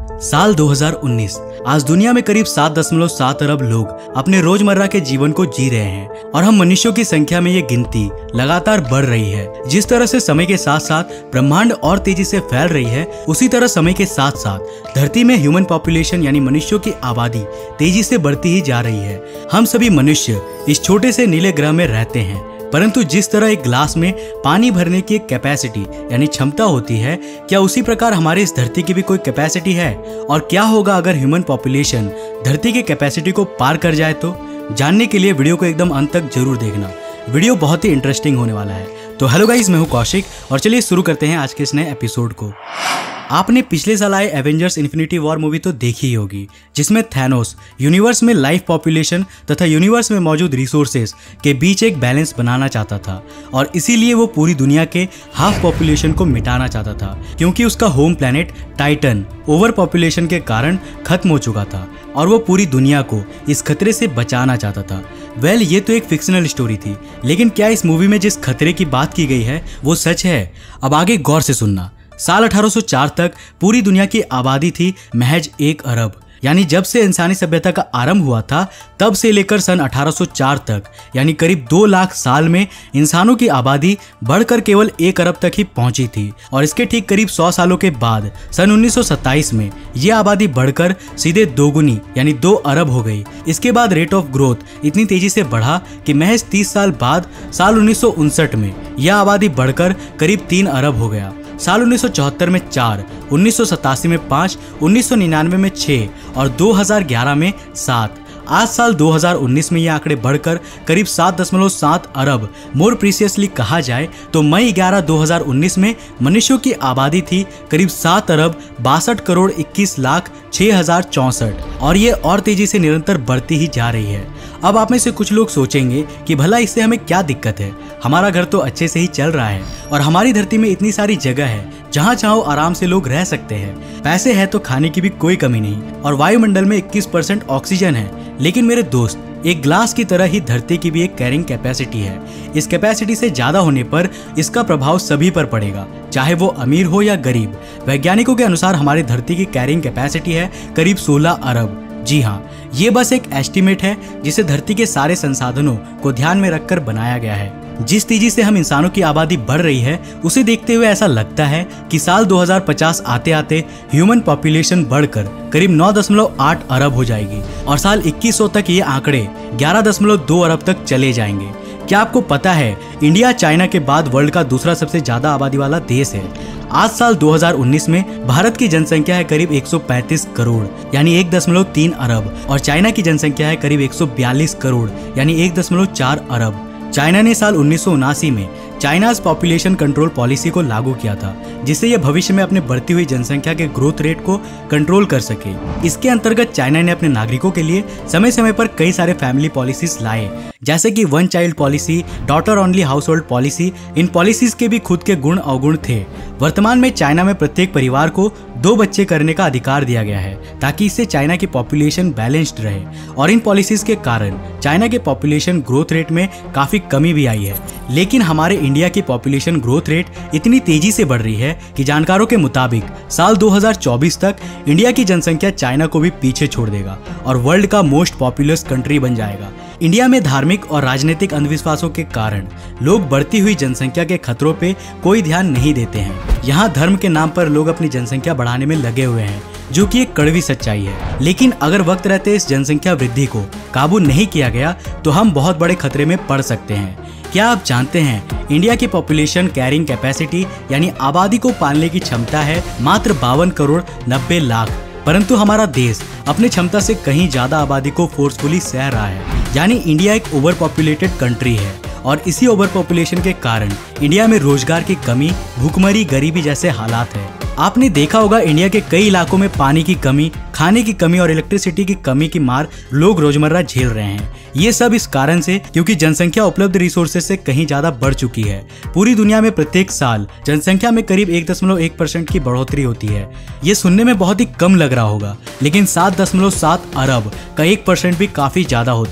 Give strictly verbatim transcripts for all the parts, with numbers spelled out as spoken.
साल दो हज़ार उन्नीस। आज दुनिया में करीब सात दशमलव सात अरब लोग अपने रोजमर्रा के जीवन को जी रहे हैं और हम मनुष्यों की संख्या में ये गिनती लगातार बढ़ रही है। जिस तरह से समय के साथ साथ ब्रह्मांड और तेजी से फैल रही है, उसी तरह समय के साथ साथ धरती में ह्यूमन पॉपुलेशन यानी मनुष्यों की आबादी तेजी से बढ़ती ही जा रही है। हम सभी मनुष्य इस छोटे से नीले ग्रह में रहते हैं, परंतु जिस तरह एक ग्लास में पानी भरने की एक कैपेसिटी यानी क्षमता होती है, क्या उसी प्रकार हमारे इस धरती की भी कोई कैपेसिटी है? और क्या होगा अगर ह्यूमन पॉपुलेशन धरती की कैपेसिटी को पार कर जाए तो? जानने के लिए वीडियो को एकदम अंत तक जरूर देखना। वीडियो बहुत ही इंटरेस्टिंग होने वाला है। तो हेलो गाइस, मैं हूं कौशिक और चलिए शुरू करते हैं आज के इस नए एपिसोड को। आपने पिछले साल आए एवेंजर्स इन्फिनिटी वॉर मूवी तो देखी ही होगी, जिसमें थैनोस यूनिवर्स में लाइफ पॉपुलेशन तथा यूनिवर्स में मौजूद रिसोर्सेज के बीच एक बैलेंस बनाना चाहता था और इसीलिए वो पूरी दुनिया के हाफ पॉपुलेशन को मिटाना चाहता था, क्योंकि उसका home planet Titan over population के कारण खत्म हो चुका था और वो पूरी दुनिया को इस खतरे से बचाना चाहता था। वेल well, ये तो एक फिक्शनल स्टोरी थी, लेकिन क्या इस मूवी में जिस खतरे की बात की गई है वो सच है? अब आगे गौर से सुनना। साल अठारह सौ चार तक पूरी दुनिया की आबादी थी महज एक अरब, यानी जब से इंसानी सभ्यता का आरंभ हुआ था तब से लेकर सन अठारह सौ चार तक यानी करीब दो लाख साल में इंसानों की आबादी बढ़कर केवल एक अरब तक ही पहुंची थी। और इसके ठीक करीब सौ सालों के बाद सन उन्नीस सौ सत्ताईस में ये आबादी बढ़कर सीधे दोगुनी यानी दो अरब हो गई। इसके बाद रेट ऑफ ग्रोथ इतनी तेजी से बढ़ा कि महज तीस साल बाद साल उन्नीस सौ उनसठ में यह आबादी बढ़कर करीब तीन अरब हो गया। साल उन्नीस सौ चौहत्तर में चार, उन्नीस सौ सतासी में पाँच, उन्नीस सौ निन्यानवे में छह और दो हज़ार ग्यारह में सात। आज साल दो हज़ार उन्नीस में ये आंकड़े बढ़कर करीब सात दशमलव सात अरब। मोर प्रीसियसली कहा जाए तो मई ग्यारह दो हज़ार उन्नीस में मनुष्यों की आबादी थी करीब सात अरब बासठ करोड़ इक्कीस लाख छह हजार चौसठ और ये और तेजी से निरंतर बढ़ती ही जा रही है। अब आप में से कुछ लोग सोचेंगे कि भला इससे हमें क्या दिक्कत है, हमारा घर तो अच्छे से ही चल रहा है और हमारी धरती में इतनी सारी जगह है जहाँ चाहो आराम से लोग रह सकते हैं, पैसे है तो खाने की भी कोई कमी नहीं और वायुमंडल में इक्कीस परसेंट ऑक्सीजन है। लेकिन मेरे दोस्त, एक ग्लास की तरह ही धरती की भी एक कैरिंग कैपेसिटी है। इस कैपेसिटी से ज्यादा होने पर इसका प्रभाव सभी पर पड़ेगा, चाहे वो अमीर हो या गरीब। वैज्ञानिकों के अनुसार हमारी धरती की कैरिंग कैपेसिटी है करीब सोलह अरब। जी हाँ, ये बस एक एस्टीमेट है जिसे धरती के सारे संसाधनों को ध्यान में रखकर बनाया गया है। जिस तेजी से हम इंसानों की आबादी बढ़ रही है, उसे देखते हुए ऐसा लगता है कि साल दो हज़ार पचास आते आते ह्यूमन पॉपुलेशन बढ़कर करीब नौ दशमलव आठ अरब हो जाएगी और साल इक्कीस सौ तक ये आंकड़े ग्यारह दशमलव दो अरब तक चले जाएंगे। क्या आपको पता है, इंडिया चाइना के बाद वर्ल्ड का दूसरा सबसे ज्यादा आबादी वाला देश है। आज साल दो हज़ार उन्नीस में भारत की जनसंख्या है करीब एक सौ पैंतीस करोड़ यानी एक दशमलव तीन अरब और चाइना की जनसंख्या है करीब एक सौ बयालीस करोड़ यानी एक दशमलव चार अरब। चाइना ने साल उन्नीस सौ उनासी में चाइनाज पॉपुलेशन कंट्रोल पॉलिसी को लागू किया था, जिससे यह भविष्य में अपने बढ़ती हुई जनसंख्या के ग्रोथ रेट को कंट्रोल कर सके। इसके अंतर्गत चाइना ने अपने नागरिकों के लिए समय समय पर कई सारे फैमिली पॉलिसीज लाए, जैसे कि one child policy, daughter only household policy. इन पॉलिसीज के भी खुद के गुण अवगुण थे। वर्तमान में चाइना में प्रत्येक परिवार को दो बच्चे करने का अधिकार दिया गया है, ताकि इससे चाइना की पॉपुलेशन बैलेंस्ड रहे और इन पॉलिसीज के कारण चाइना के पॉपुलेशन ग्रोथ रेट में काफी कमी भी आई है। लेकिन हमारे इंडिया की पॉपुलेशन ग्रोथ रेट इतनी तेजी से बढ़ रही है कि जानकारों के मुताबिक साल दो हज़ार चौबीस तक इंडिया की जनसंख्या चाइना को भी पीछे छोड़ देगा और वर्ल्ड का मोस्ट पॉपुलस कंट्री बन जाएगा। इंडिया में धार्मिक और राजनीतिक अंधविश्वासों के कारण लोग बढ़ती हुई जनसंख्या के खतरों पे कोई ध्यान नहीं देते हैं। यहाँ धर्म के नाम पर लोग अपनी जनसंख्या बढ़ाने में लगे हुए हैं, जो कि एक कड़वी सच्चाई है। लेकिन अगर वक्त रहते इस जनसंख्या वृद्धि को काबू नहीं किया गया तो हम बहुत बड़े खतरे में पड़ सकते हैं। क्या आप जानते हैं, इंडिया की पॉपुलेशन कैरिंग कैपेसिटी यानी आबादी को पालने की क्षमता है मात्र बावन करोड़ नब्बे लाख, परंतु हमारा देश अपनी क्षमता से कहीं ज्यादा आबादी को फोर्सफुली सह रहा है। यानी इंडिया एक ओवर पॉपुलेटेड कंट्री है और इसी ओवर पॉपुलेशन के कारण इंडिया में रोजगार की कमी, भूखमरी, गरीबी जैसे हालात है। आपने देखा होगा इंडिया के कई इलाकों में पानी की कमी, खाने की कमी और इलेक्ट्रिसिटी की कमी की मार लोग रोजमर्रा झेल रहे हैं। ये सब इस कारण से क्योंकि जनसंख्या उपलब्ध रिसोर्सेज से कहीं ज्यादा बढ़ चुकी है। पूरी दुनिया में प्रत्येक साल जनसंख्या में करीब एक दशमलव एक परसेंट की बढ़ोतरी होती है। ये सुनने में बहुत ही कम लग रहा होगा, लेकिन सात दशमलव सात अरब का एक परसेंट भी काफी ज्यादा होता है।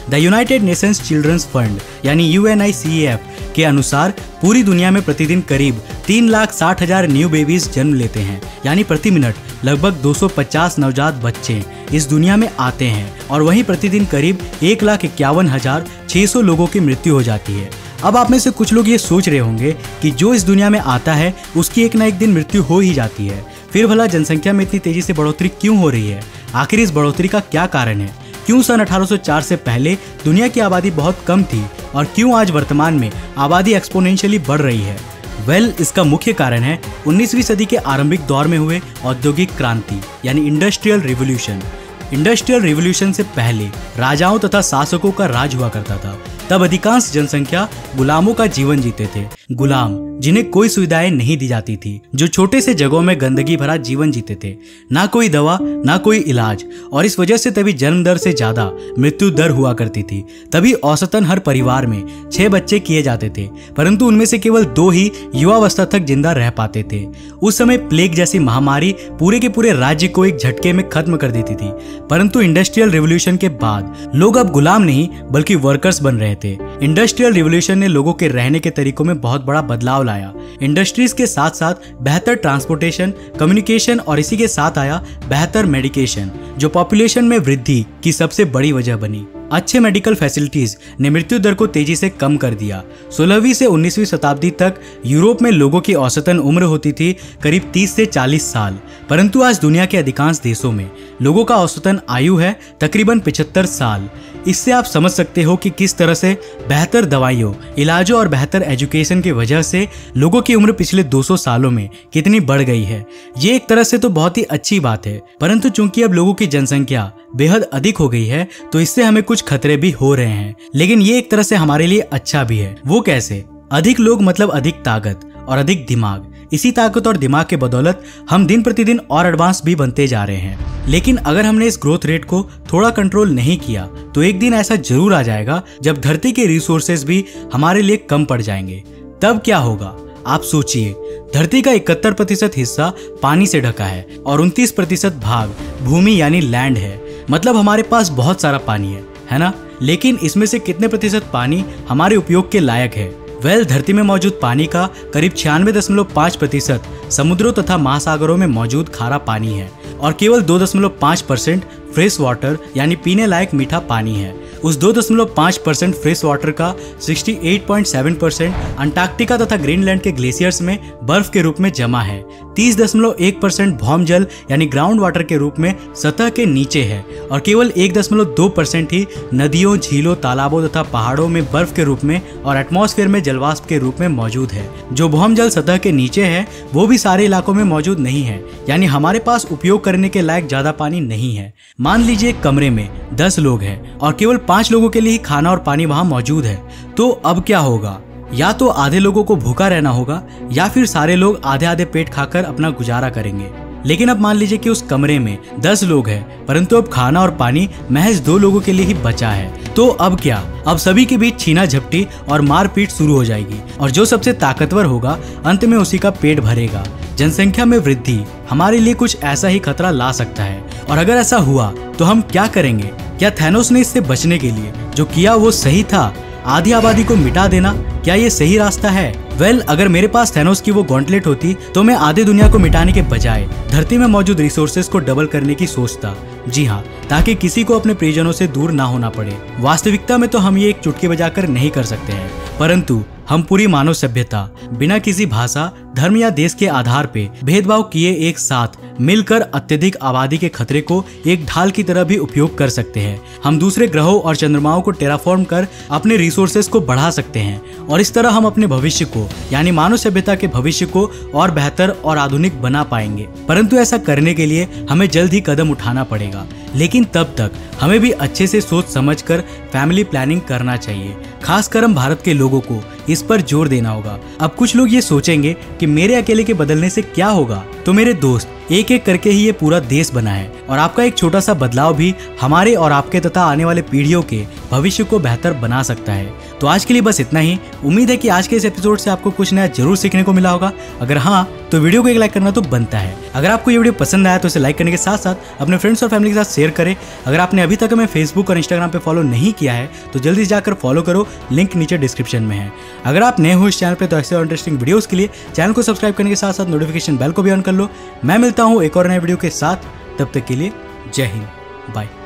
The United Nations children's fund यानी U N I C F के अनुसार पूरी दुनिया में प्रतिदिन करीब तीन लाख साठ हजार न्यू बेबीज जन्म लेते हैं, यानी प्रति मिनट लगभग दो सौ पचास नवजात बच्चे इस दुनिया में आते हैं और वहीं प्रतिदिन करीब एक लाख इक्यावन हजार छह सौ लोगों की मृत्यु हो जाती है। अब आप में से कुछ लोग ये सोच रहे होंगे कि जो इस दुनिया में आता है उसकी एक ना एक दिन मृत्यु हो ही जाती है, फिर भला जनसंख्या में इतनी तेजी से बढ़ोतरी क्यों हो रही है? आखिर इस बढ़ोतरी का क्या कारण है? क्यों सन अठारह सौ चार से पहले दुनिया की आबादी बहुत कम थी और क्यों आज वर्तमान में आबादी एक्सपोनेंशियली बढ़ रही है? वेल well, इसका मुख्य कारण है उन्नीसवीं सदी के आरंभिक दौर में हुए औद्योगिक क्रांति यानी इंडस्ट्रियल रिवॉल्यूशन। इंडस्ट्रियल रिवॉल्यूशन से पहले राजाओं तथा शासकों का राज हुआ करता था। तब अधिकांश जनसंख्या गुलामों का जीवन जीते थे। गुलाम जिन्हें कोई सुविधाएं नहीं दी जाती थी, जो छोटे से जगहों में गंदगी भरा जीवन जीते थे, ना कोई दवा ना कोई इलाज, और इस वजह से तभी जन्म दर से ज्यादा मृत्यु दर हुआ करती थी। तभी औसतन हर परिवार में छह बच्चे किए जाते थे, परंतु उनमें से केवल दो ही युवावस्था तक जिंदा रह पाते थे। उस समय प्लेग जैसी महामारी पूरे के पूरे राज्य को एक झटके में खत्म कर देती थी। परंतु इंडस्ट्रियल रिवॉल्यूशन के बाद लोग अब गुलाम नहीं बल्कि वर्कर्स बन रहे थे। इंडस्ट्रियल रिवॉल्यूशन ने लोगों के रहने के तरीकों में बहुत बड़ा बदलाव लाया। इंडस्ट्रीज के साथ साथ बेहतर ट्रांसपोर्टेशन, कम्युनिकेशन और इसी के साथ आया बेहतर मेडिकेशन, जो पॉपुलेशन में वृद्धि की सबसे बड़ी वजह बनी। अच्छे मेडिकल फैसिलिटीज ने मृत्यु दर को तेजी से कम कर दिया। सोलहवीं से उन्नीसवीं शताब्दी तक यूरोप में लोगों की औसतन उम्र होती थी करीब तीस से चालीस साल, परंतु आज दुनिया के अधिकांश देशों में लोगों का औसतन आयु है तकरीबन पचहत्तर साल। इससे आप समझ सकते हो कि किस तरह से बेहतर दवाइयों, इलाजों और बेहतर एजुकेशन की वजह से लोगों की उम्र पिछले दो सौ सालों में कितनी बढ़ गई है। ये एक तरह से तो बहुत ही अच्छी बात है, परंतु चूंकि अब लोगों की जनसंख्या बेहद अधिक हो गई है तो इससे हमें कुछ खतरे भी हो रहे हैं। लेकिन ये एक तरह से हमारे लिए अच्छा भी है। वो कैसे? अधिक लोग मतलब अधिक ताकत और अधिक दिमाग। इसी ताकत और दिमाग के बदौलत हम दिन प्रतिदिन और एडवांस भी बनते जा रहे हैं। लेकिन अगर हमने इस ग्रोथ रेट को थोड़ा कंट्रोल नहीं किया तो एक दिन ऐसा जरूर आ जाएगा जब धरती के रिसोर्सेज भी हमारे लिए कम पड़ जाएंगे। तब क्या होगा? आप सोचिए, धरती का इकहत्तर प्रतिशत हिस्सा पानी से ढका है और उनतीस प्रतिशत भाग भूमि यानी लैंड है। मतलब हमारे पास बहुत सारा पानी है, है ना? लेकिन इसमें से कितने प्रतिशत पानी हमारे उपयोग के लायक है? वेल well, धरती में मौजूद पानी का करीब छियानवे दशमलव पाँच प्रतिशत समुद्रों तथा महासागरों में मौजूद खारा पानी है और केवल दो दशमलव पाँच परसेंट फ्रेश वाटर यानी पीने लायक मीठा पानी है। उस दो दशमलव पाँच परसेंट फ्रेश वाटर का अड़सठ पॉइंट सात परसेंट अंटार्कटिका तथा ग्रीनलैंड के ग्लेशियर्स में बर्फ के रूप में जमा है। तीस दशमलव एक परसेंट भौम जल यानी ग्राउंड वाटर के रूप में सतह के नीचे है और केवल एक दशमलव दो परसेंट ही नदियों, झीलों, तालाबों तथा पहाड़ों में बर्फ के रूप में और एटमॉस्फेयर में जलवाष्प के रूप में मौजूद है। जो भौम जल सतह के नीचे है वो भी सारे इलाकों में मौजूद नहीं है, यानी हमारे पास उपयोग करने के लायक ज्यादा पानी नहीं है। मान लीजिए एक कमरे में दस लोग हैं और केवल पांच लोगों के लिए खाना और पानी वहां मौजूद है, तो अब क्या होगा? या तो आधे लोगों को भूखा रहना होगा या फिर सारे लोग आधे आधे पेट खाकर अपना गुजारा करेंगे। लेकिन अब मान लीजिए कि उस कमरे में दस लोग हैं, परंतु अब खाना और पानी महज दो लोगों के लिए ही बचा है। तो अब क्या? अब सभी के बीच छीना झपटी और मारपीट शुरू हो जाएगी और जो सबसे ताकतवर होगा अंत में उसी का पेट भरेगा। जनसंख्या में वृद्धि हमारे लिए कुछ ऐसा ही खतरा ला सकता है, और अगर ऐसा हुआ तो हम क्या करेंगे? क्या थैनोस ने इससे बचने के लिए जो किया वो सही था? आधी आबादी को मिटा देना, क्या ये सही रास्ता है? वेल well, अगर मेरे पास थैनोस की वो गॉन्टलेट होती तो मैं आधी दुनिया को मिटाने के बजाय धरती में मौजूद रिसोर्सेज को डबल करने की सोचता। जी हाँ, ताकि किसी को अपने परिजनों से दूर ना होना पड़े। वास्तविकता में तो हम ये एक चुटकी बजाकर नहीं कर सकते हैं, परंतु हम पूरी मानव सभ्यता बिना किसी भाषा, धर्म या देश के आधार पे भेदभाव किए एक साथ मिलकर अत्यधिक आबादी के खतरे को एक ढाल की तरह भी उपयोग कर सकते हैं। हम दूसरे ग्रहों और चंद्रमाओं को टेराफॉर्म कर अपने रिसोर्सेज को बढ़ा सकते हैं और इस तरह हम अपने भविष्य को यानी मानव सभ्यता के भविष्य को और बेहतर और आधुनिक बना पाएंगे। परंतु ऐसा करने के लिए हमें जल्द ही कदम उठाना पड़ेगा। लेकिन तब तक हमें भी अच्छे से सोच समझकर फैमिली प्लानिंग करना चाहिए। खासकर हम भारत के लोगों को इस पर जोर देना होगा। अब कुछ लोग ये सोचेंगे कि मेरे अकेले के बदलने से क्या होगा, तो मेरे दोस्त, एक एक करके ही ये पूरा देश बना है और आपका एक छोटा सा बदलाव भी हमारे और आपके तथा आने वाले पीढ़ियों के भविष्य को बेहतर बना सकता है। तो आज के लिए बस इतना ही। उम्मीद है कि आज के इस एपिसोड से आपको कुछ नया जरूर सीखने को मिला होगा। अगर हाँ तो वीडियो को एक लाइक करना तो बनता है। अगर आपको ये वीडियो पसंद आया तो इसे लाइक करने के साथ साथ अपने फ्रेंड्स और फैमिली के साथ शेयर करें। अगर आपने अभी तक हमें फेसबुक और इंस्टाग्राम पे फॉलो नहीं किया है तो जल्दी जाकर फॉलो करो, लिंक नीचे डिस्क्रिप्शन में है। अगर आप नए हो इस चैनल पे तो ऐसे और इंटरेस्टिंग वीडियोस के लिए चैनल को सब्सक्राइब करने के साथ साथ नोटिफिकेशन बेल को भी ऑन कर लो। मैं मिलता हूँ एक और नए वीडियो के साथ, तब तक के लिए जय हिंद, बाय।